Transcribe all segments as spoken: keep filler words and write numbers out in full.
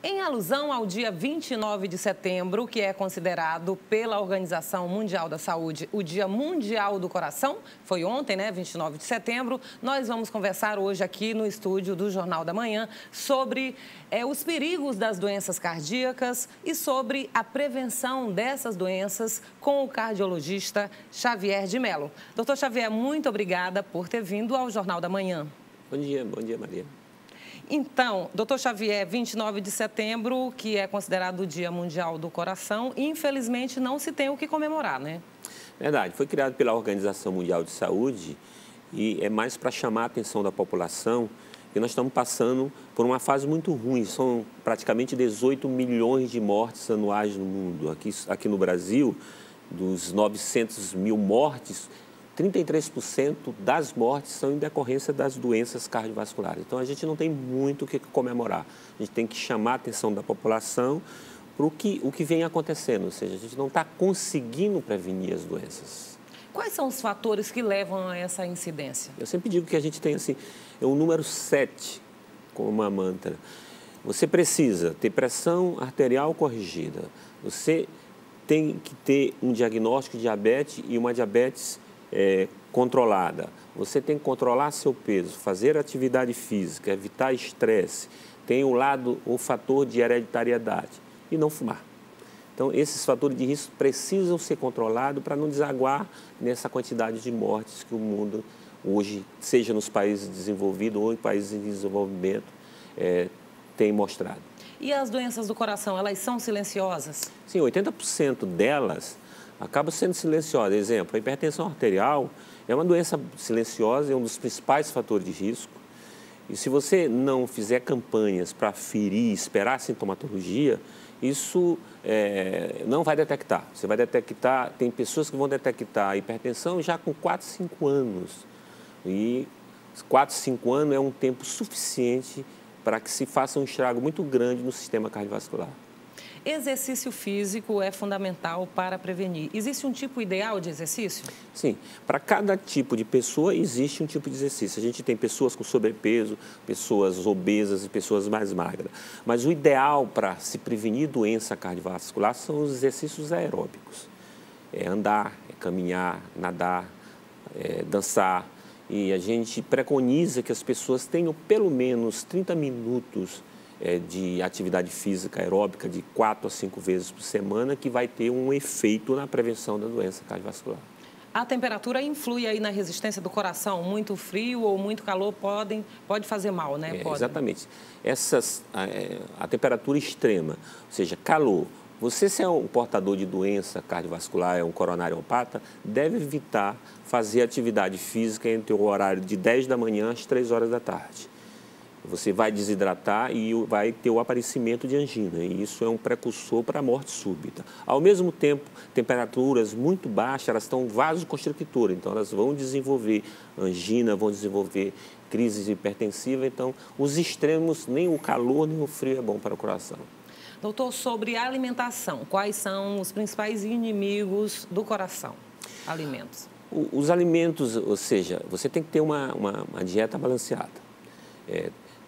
Em alusão ao dia vinte e nove de setembro, que é considerado pela Organização Mundial da Saúde o Dia Mundial do Coração, foi ontem, né, vinte e nove de setembro, nós vamos conversar hoje aqui no estúdio do Jornal da Manhã sobre é, os perigos das doenças cardíacas e sobre a prevenção dessas doenças com o cardiologista Xavier de Mello. Doutor Xavier, muito obrigada por ter vindo ao Jornal da Manhã. Bom dia, bom dia, Maria. Então, doutor Xavier, vinte e nove de setembro, que é considerado o Dia Mundial do Coração, infelizmente não se tem o que comemorar, né? Verdade, foi criado pela Organização Mundial de Saúde e é mais para chamar a atenção da população que nós estamos passando por uma fase muito ruim. São praticamente dezoito milhões de mortes anuais no mundo. Aqui, aqui no Brasil, dos novecentos mil mortes, trinta e três por cento das mortes são em decorrência das doenças cardiovasculares. Então, a gente não tem muito o que comemorar. A gente tem que chamar a atenção da população para o que, o que vem acontecendo, ou seja, a gente não está conseguindo prevenir as doenças. Quais são os fatores que levam a essa incidência? Eu sempre digo que a gente tem assim, é o número sete como uma mantra. Você precisa ter pressão arterial corrigida, você tem que ter um diagnóstico de diabetes e uma diabetes É, controlada. Você tem que controlar seu peso, fazer atividade física, evitar estresse, tem o lado, o fator de hereditariedade e não fumar. Então, esses fatores de risco precisam ser controlados para não desaguar nessa quantidade de mortes que o mundo hoje, seja nos países desenvolvidos ou em países em desenvolvimento, é, tem mostrado. E as doenças do coração, elas são silenciosas? Sim, oitenta por cento delas acaba sendo silenciosa. Exemplo, a hipertensão arterial é uma doença silenciosa, é um dos principais fatores de risco. E se você não fizer campanhas para ferir, esperar a sintomatologia, isso é, não vai detectar. Você vai detectar, tem pessoas que vão detectar a hipertensão já com quatro, cinco anos. E quatro, cinco anos é um tempo suficiente para que se faça um estrago muito grande no sistema cardiovascular. Exercício físico é fundamental para prevenir. Existe um tipo ideal de exercício? Sim, para cada tipo de pessoa existe um tipo de exercício. A gente tem pessoas com sobrepeso, pessoas obesas e pessoas mais magras. Mas o ideal para se prevenir doença cardiovascular são os exercícios aeróbicos. É andar, é caminhar, nadar, é dançar. E a gente preconiza que as pessoas tenham pelo menos trinta minutos de atividade física aeróbica de quatro a cinco vezes por semana, que vai ter um efeito na prevenção da doença cardiovascular. A temperatura influi aí na resistência do coração? Muito frio ou muito calor podem, pode fazer mal, né? É, pode. Exatamente. Essas, a, a temperatura extrema, ou seja, calor. Você, se é um portador de doença cardiovascular, é um coronariopata, deve evitar fazer atividade física entre o horário de dez da manhã às três horas da tarde. Você vai desidratar e vai ter o aparecimento de angina, e isso é um precursor para a morte súbita. Ao mesmo tempo, temperaturas muito baixas, elas estão vasoconstrictoras, então elas vão desenvolver angina, vão desenvolver crise hipertensiva, então os extremos, nem o calor nem o frio é bom para o coração. Doutor, sobre alimentação, quais são os principais inimigos do coração? Alimentos. O, os alimentos, ou seja, você tem que ter uma, uma, uma dieta balanceada. É,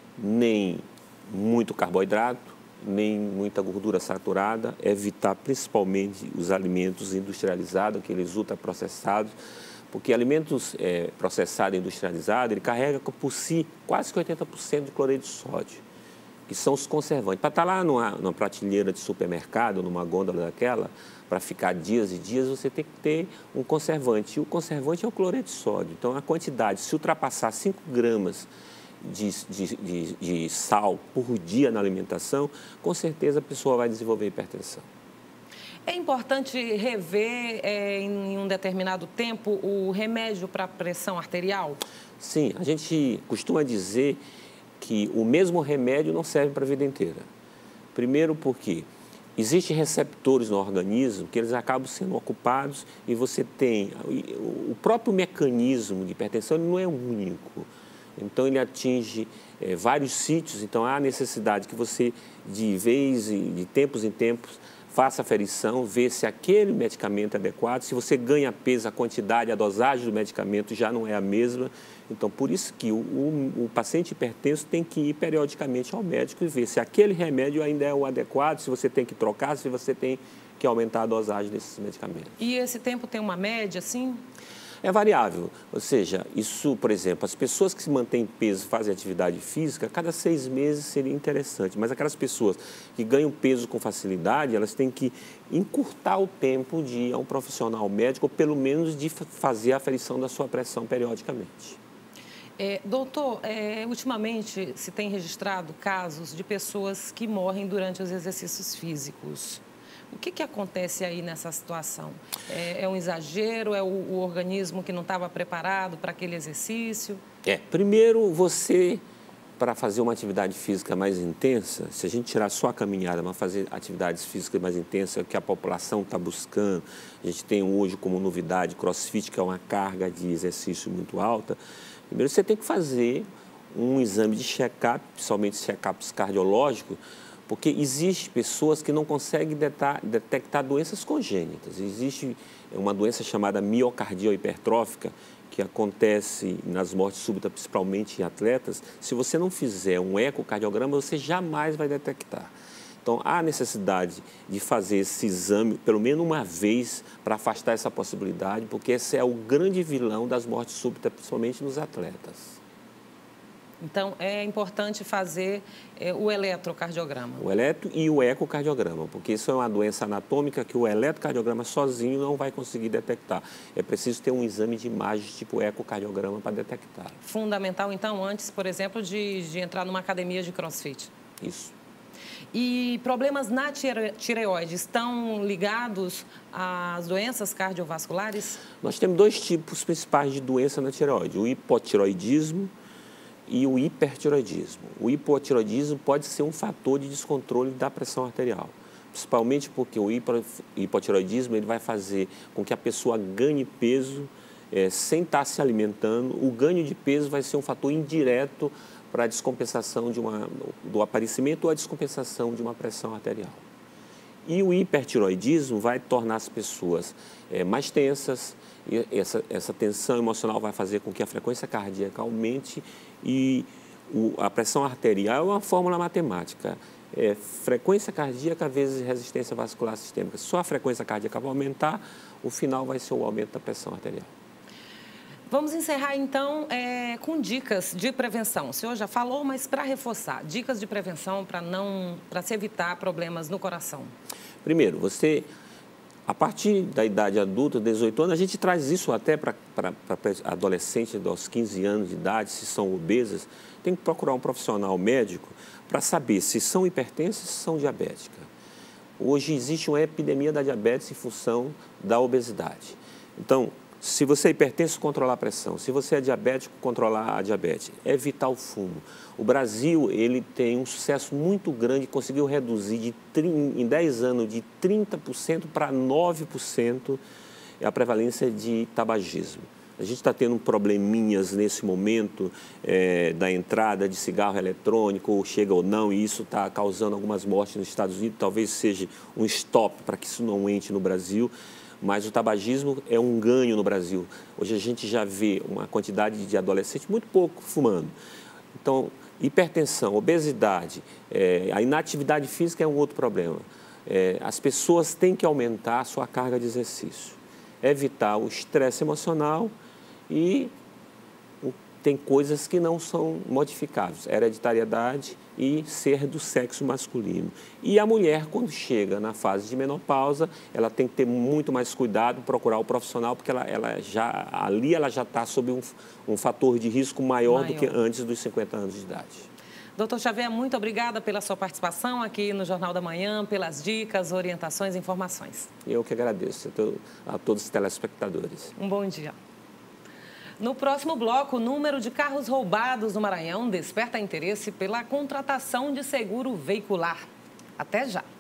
nem muito carboidrato, nem muita gordura saturada, evitar principalmente os alimentos industrializados, aqueles ultraprocessados, porque alimentos é, processados e industrializados, ele carrega por si quase que oitenta por cento de cloreto de sódio, que são os conservantes. Para estar lá numa, numa prateleira de supermercado, numa gôndola daquela, para ficar dias e dias, você tem que ter um conservante. E o conservante é o cloreto de sódio. Então, a quantidade, se ultrapassar cinco gramas De, de, de, de sal por dia na alimentação, com certeza a pessoa vai desenvolver hipertensão. É importante rever é, em um determinado tempo o remédio para a pressão arterial? Sim, a gente costuma dizer que o mesmo remédio não serve para a vida inteira. Primeiro porque existem receptores no organismo que eles acabam sendo ocupados e você tem o próprio mecanismo de hipertensão, ele não é único. Então, ele atinge é, vários sítios, então há necessidade que você, de vez e de tempos em tempos, faça a aferição, vê se aquele medicamento é adequado. Se você ganha peso, a quantidade, a dosagem do medicamento já não é a mesma. Então, por isso que o, o, o paciente hipertenso tem que ir periodicamente ao médico e ver se aquele remédio ainda é o adequado, se você tem que trocar, se você tem que aumentar a dosagem desses medicamentos. E esse tempo tem uma média, sim? É variável, ou seja, isso, por exemplo, as pessoas que se mantêm peso, fazem atividade física, cada seis meses seria interessante, mas aquelas pessoas que ganham peso com facilidade, elas têm que encurtar o tempo de ir a um profissional médico, ou pelo menos de fazer a aferição da sua pressão periodicamente. É, doutor, é, ultimamente se tem registrado casos de pessoas que morrem durante os exercícios físicos. O que, que acontece aí nessa situação? É, é um exagero? É o, o organismo que não estava preparado para aquele exercício? É, primeiro você, para fazer uma atividade física mais intensa, se a gente tirar só a caminhada, mas fazer atividades físicas mais intensas, que a população está buscando, a gente tem hoje como novidade CrossFit, que é uma carga de exercício muito alta, primeiro você tem que fazer um exame de check-up, principalmente check-ups cardiológicos, porque existem pessoas que não conseguem detectar doenças congênitas. Existe uma doença chamada miocardia hipertrófica, que acontece nas mortes súbitas, principalmente em atletas. Se você não fizer um ecocardiograma, você jamais vai detectar. Então, há necessidade de fazer esse exame pelo menos uma vez para afastar essa possibilidade, porque esse é o grande vilão das mortes súbitas, principalmente nos atletas. Então, é importante fazer é, o eletrocardiograma. O eletro e o ecocardiograma, porque isso é uma doença anatômica que o eletrocardiograma sozinho não vai conseguir detectar. É preciso ter um exame de imagem tipo ecocardiograma para detectar. Fundamental, então, antes, por exemplo, de, de entrar numa academia de CrossFit. Isso. E problemas na tireoide estão ligados às doenças cardiovasculares? Nós temos dois tipos principais de doença na tireoide, o hipotireoidismo e o hipertireoidismo. O hipotireoidismo pode ser um fator de descontrole da pressão arterial, principalmente porque o hipotireoidismo ele vai fazer com que a pessoa ganhe peso é, sem estar se alimentando. O ganho de peso vai ser um fator indireto para a descompensação de uma, do aparecimento ou a descompensação de uma pressão arterial. E o hipertireoidismo vai tornar as pessoas é, mais tensas, e essa, essa tensão emocional vai fazer com que a frequência cardíaca aumente e o, a pressão arterial é uma fórmula matemática. É, frequência cardíaca vezes resistência vascular sistêmica. Só a frequência cardíaca vai aumentar, o final vai ser o aumento da pressão arterial. Vamos encerrar, então, é, com dicas de prevenção. O senhor já falou, mas para reforçar, dicas de prevenção para não, para se evitar problemas no coração. Primeiro, você, a partir da idade adulta, dezoito anos, a gente traz isso até para adolescentes aos quinze anos de idade, se são obesas, tem que procurar um profissional médico para saber se são hipertensas, se são diabéticas. Hoje existe uma epidemia da diabetes em função da obesidade. Então, se você é hipertenso, controlar a pressão. Se você é diabético, controlar a diabetes. Evitar o fumo. O Brasil ele tem um sucesso muito grande, conseguiu reduzir de, em dez anos de trinta por cento para nove por cento a prevalência de tabagismo. A gente está tendo probleminhas nesse momento é, da entrada de cigarro eletrônico, chega ou não, e isso está causando algumas mortes nos Estados Unidos. Talvez seja um stop para que isso não entre no Brasil. Mas o tabagismo é um ganho no Brasil. Hoje a gente já vê uma quantidade de adolescentes muito pouco fumando. Então, hipertensão, obesidade, é, a inatividade física é um outro problema. É, as pessoas têm que aumentar a sua carga de exercício, evitar o estresse emocional e tem coisas que não são modificáveis, hereditariedade e ser do sexo masculino. E a mulher, quando chega na fase de menopausa, ela tem que ter muito mais cuidado, procurar o profissional, porque ela, ela já, ali ela já está sob um, um fator de risco maior, maior do que antes dos cinquenta anos de idade. Doutor Xavier, muito obrigada pela sua participação aqui no Jornal da Manhã, pelas dicas, orientações e informações. Eu que agradeço a todos os telespectadores. Um bom dia. No próximo bloco, o número de carros roubados no Maranhão desperta interesse pela contratação de seguro veicular. Até já!